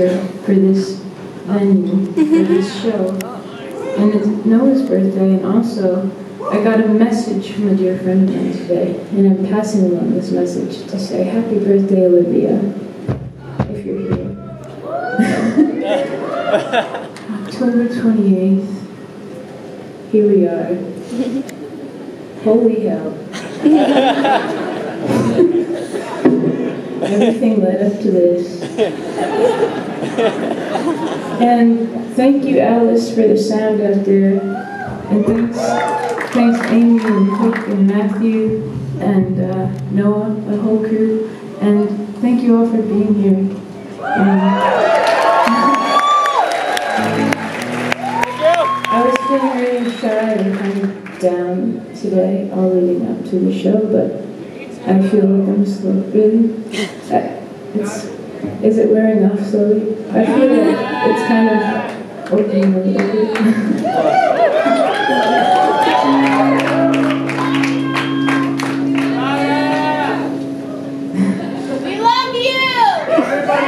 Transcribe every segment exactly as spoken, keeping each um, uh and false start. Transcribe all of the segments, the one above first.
for this venue, for this show. And it's Noah's birthday, and also I got a message from a dear friend of mine today, and I'm passing along this message to say happy birthday, Olivia, if you're here. October twenty-eighth, here we are. Holy hell. Everything led up to this. And thank you, Alice, for the sound out there. And thanks, thanks Amy and Hope and Matthew and uh, Noah, the whole crew. And thank you all for being here. Um, I was feeling really shy and kind of down today, all leading up to the show, but I feel like I'm slow. Really? I, it's, is it wearing off slowly? I feel like it's kind of opening a little bit. We love you! Everybody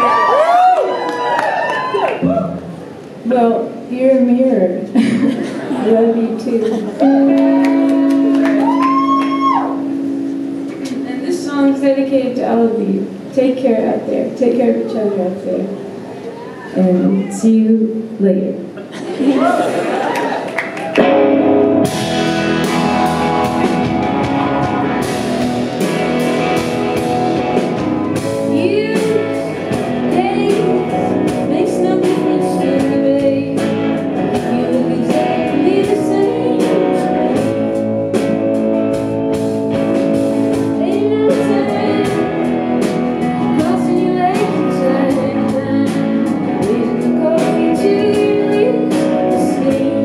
loves you! Well, you're a mirror. I love you too. And this song is dedicated to all of you. Take care out there. Take care of each other out there. And see you later. Leaving the coffee to you, sleep.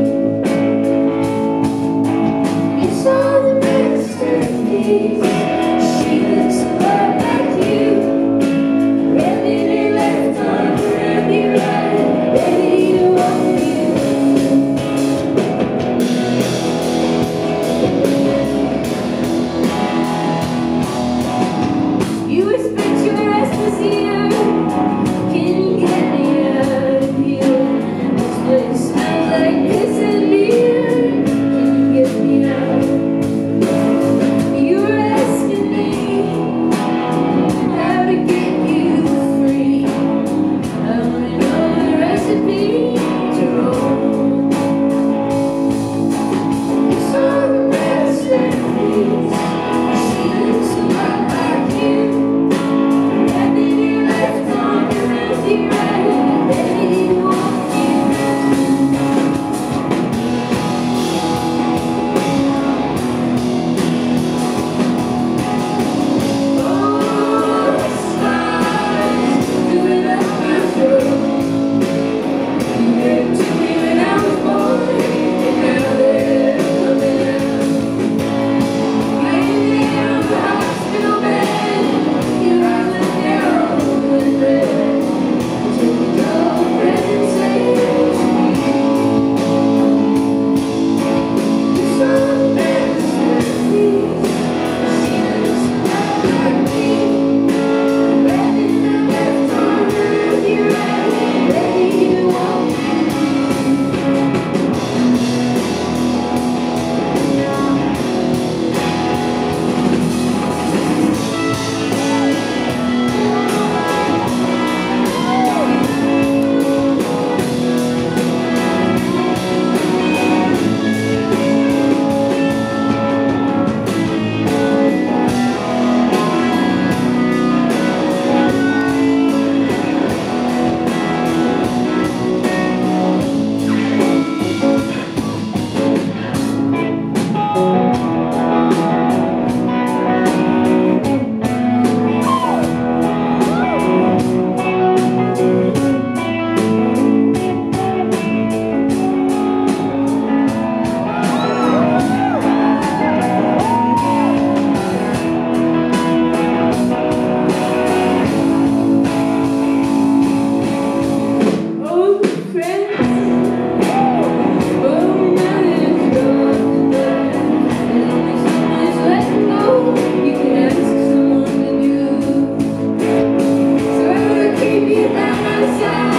sound.